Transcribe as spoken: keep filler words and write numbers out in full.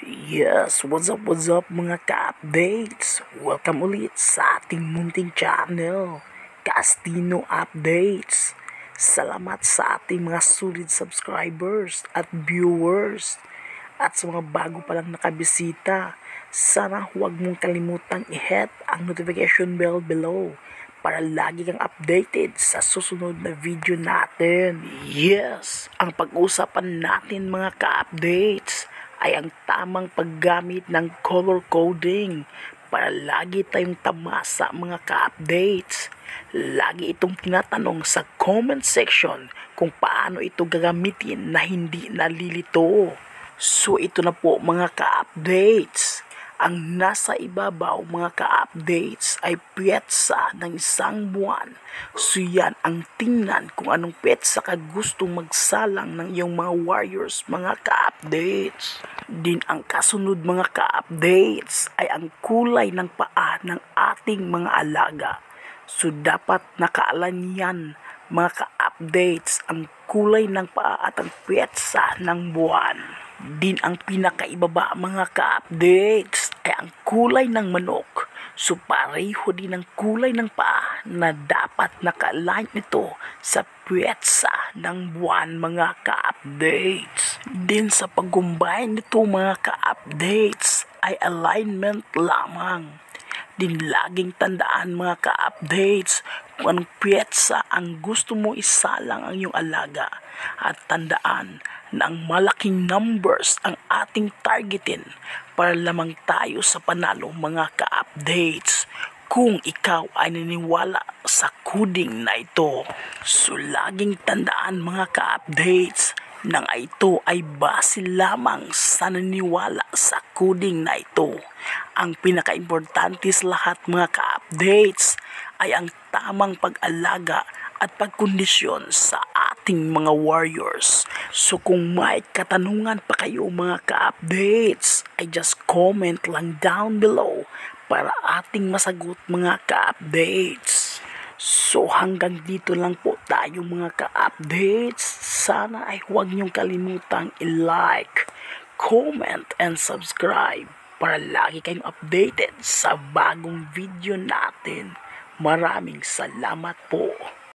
Yes, what's up, what's up mga ka-updates? Welcome ulit sa ating munting channel, Castino Updates. Salamat sa ating mga solid subscribers at viewers. At sa mga bago pa lang nakabisita, sana huwag mong kalimutang i-hit ang notification bell below para lagi kang updated sa susunod na video natin. Yes, ang pag-usapan natin mga ka-updates ay ang tamang paggamit ng color coding para lagi tayong tamasa mga ka-updates. Lagi itong tinatanong sa comment section kung paano ito gagamitin na hindi nalilito. So ito na po mga ka-updates. Ang nasa ibabaw mga ka-updates ay petsa ng isang buwan. So yan ang tingnan kung anong petsa ka gustong magsalang ng iyong mga warriors mga ka-updates. Din ang kasunod mga ka-updates ay ang kulay ng paa ng ating mga alaga. So dapat nakaalan yan mga ka-updates ang kulay ng paa at ang petsa ng buwan. Din ang pinakaibaba mga ka-updates ay ang kulay ng manok. So pareho din ang kulay ng paa na dapat naka-align ito sa petsa ng buwan mga ka-updates. Din sa pag-combine nito mga ka-updates ay alignment lamang. Din laging tandaan mga ka-updates kung anong petsa ang gusto mo isalang ang iyong alaga. At tandaan na ang malaking numbers ang ating targetin para lamang tayo sa panalo mga ka-updates kung ikaw ay naniniwala sa coding na ito. So laging tandaan mga ka-updates nang ito ay base lamang sa naniniwala sa coding na ito. Ang pinaka-importante sa lahat mga ka-updates ay ang tamang pag-alaga at pagkondisyon sa ating mga warriors. So kung may katanungan pa kayo mga ka-updates, ay just comment lang down below para ating masagot mga ka-updates. So hanggang dito lang po tayo mga ka-updates. Sana ay huwag niyong kalimutang i-like, comment, and subscribe para lagi kayong updated sa bagong video natin. Maraming salamat po.